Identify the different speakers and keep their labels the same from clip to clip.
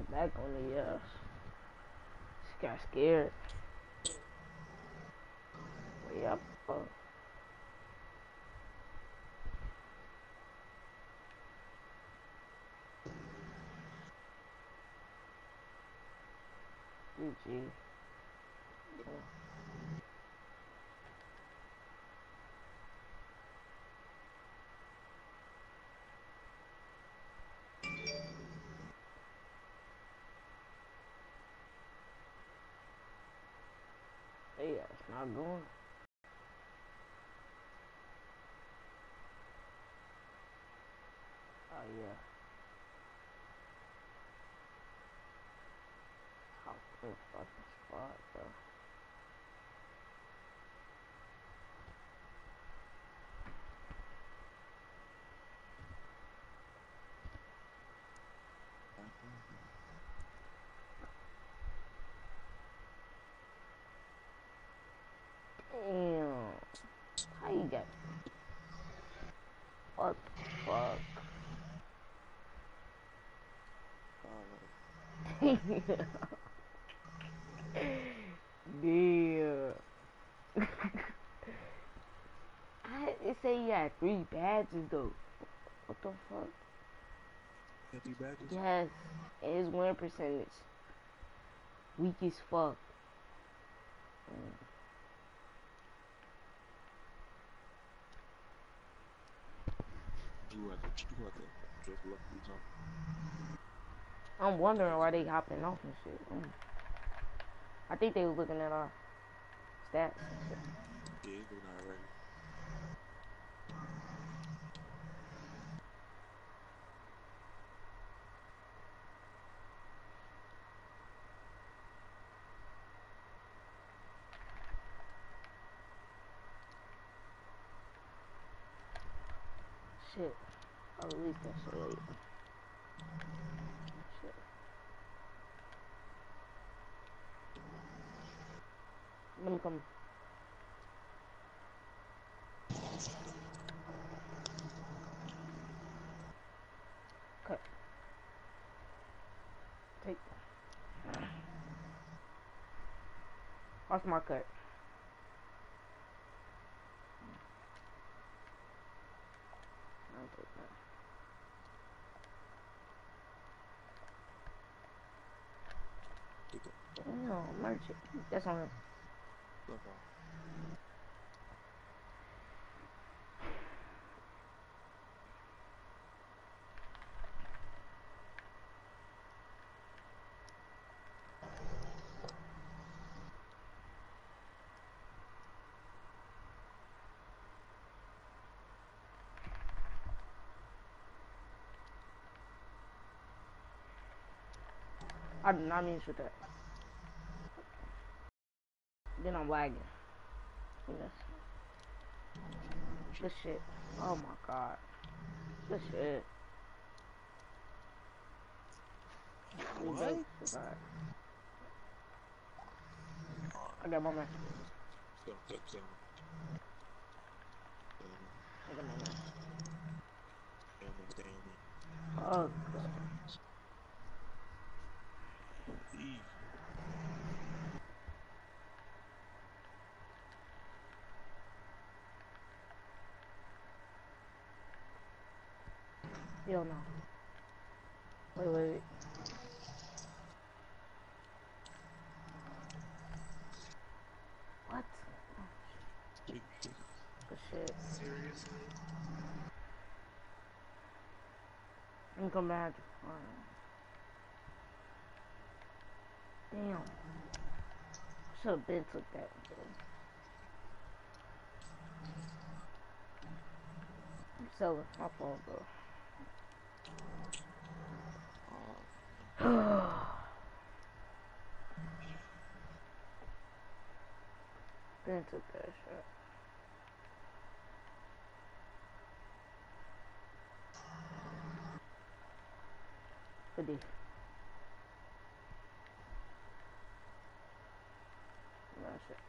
Speaker 1: came back on the she got scared. Yep. GG. Yeah, it's not going. Oh yeah. How good fucking spot, bro. Damn. How you got? What the fuck? Damn. It say you had 3 badges though. What the fuck?
Speaker 2: You got 3 badges?
Speaker 1: Yes. And his win percentage. Weak as fuck.
Speaker 2: You got to just luck these on.
Speaker 1: I'm wondering why they hopping off and shit. I think they was looking at our stats and shit.
Speaker 2: Yeah, he's looking already.
Speaker 1: Shit. I'll release that shit later. Shit. Let me come. Cut. Take. Watch my cut. I'll take that.
Speaker 2: Take it.
Speaker 1: No, merchant. That's on him.
Speaker 2: No problem.
Speaker 1: I do not mean to shoot that. Then I'm lagging. Yes. Good shit. Oh my god. Good shit.
Speaker 2: What?
Speaker 1: I got my man.
Speaker 2: Stay on him.
Speaker 1: I got my man.
Speaker 2: Stay on me.
Speaker 1: Fuck.
Speaker 2: Easy.
Speaker 1: Hell no. Wait. What?
Speaker 2: Take it.
Speaker 1: Good shit.
Speaker 2: Seriously?
Speaker 1: Let me come back. Damn. Should have been took that one, bro. I'm selling. My fault, bro. Ben took that shot. Good D. That shit.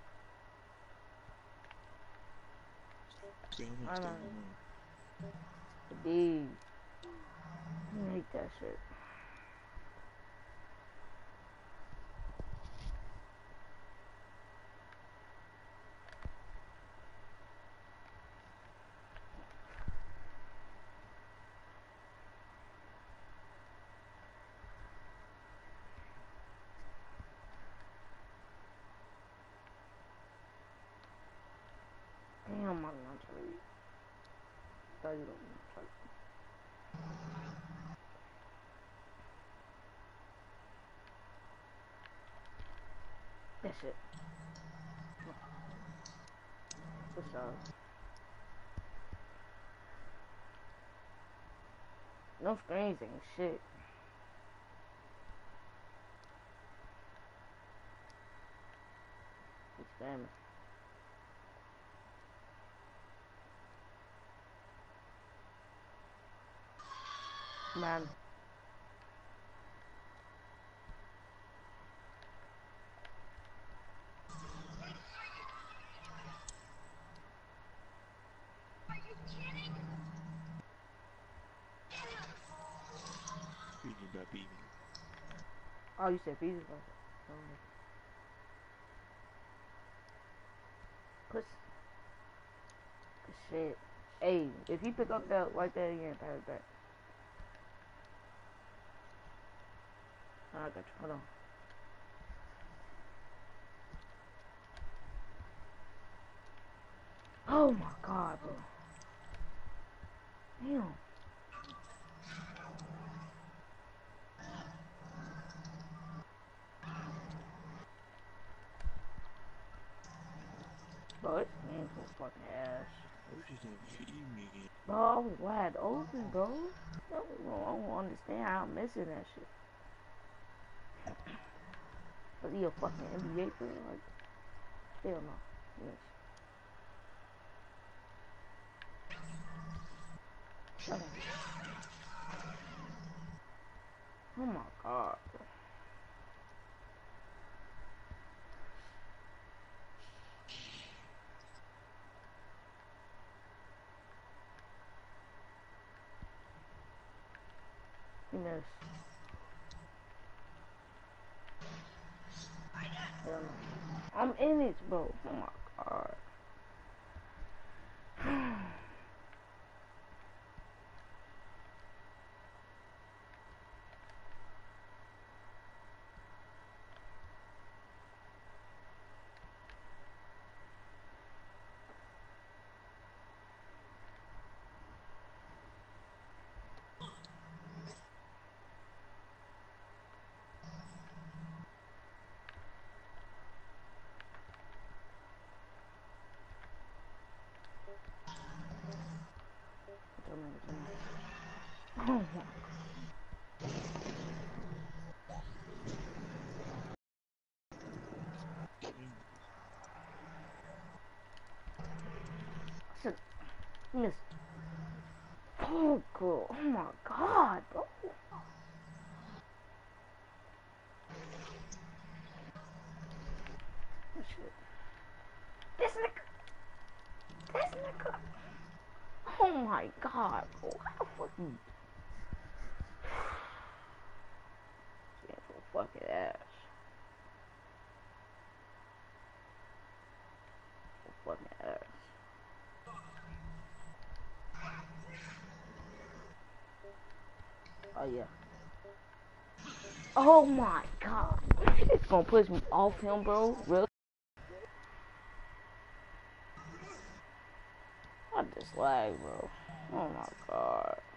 Speaker 2: Stay on me.
Speaker 1: I
Speaker 2: Stay
Speaker 1: know.
Speaker 2: on me.
Speaker 1: Good D. You hate that shit. not trying to read. Thought you don't try to. That's it. What's up? No screens ain't shit. He's spamming. Man.
Speaker 2: Beat me, bro. Beat me.
Speaker 1: Oh, you said pieces? Cause shit. Hey, if you pick up that like that again, pass it back. I got you. Hold on. Oh my god, bro. Damn. Bro, it's painful fucking ass.
Speaker 2: You just didn't feed me again.
Speaker 1: Bro, I was wide open, bro. I don't understand how I'm missing that shit. Was he a fucking NBA player? Like, hell no. Yes. Shut up. Oh my god, bro. He missed. Hell no. I'm in it, bro. Oh my god. Oh my. Shit. Missed. Oh, girl. Oh my god, bro. Shit. This nigga. This nigga. Oh my god, bro. How the fuck you? Stand for fucking ass. For fucking ass. Oh yeah. Oh my god. It's gonna push me off him, bro. Really? I just lag, bro. Oh my god.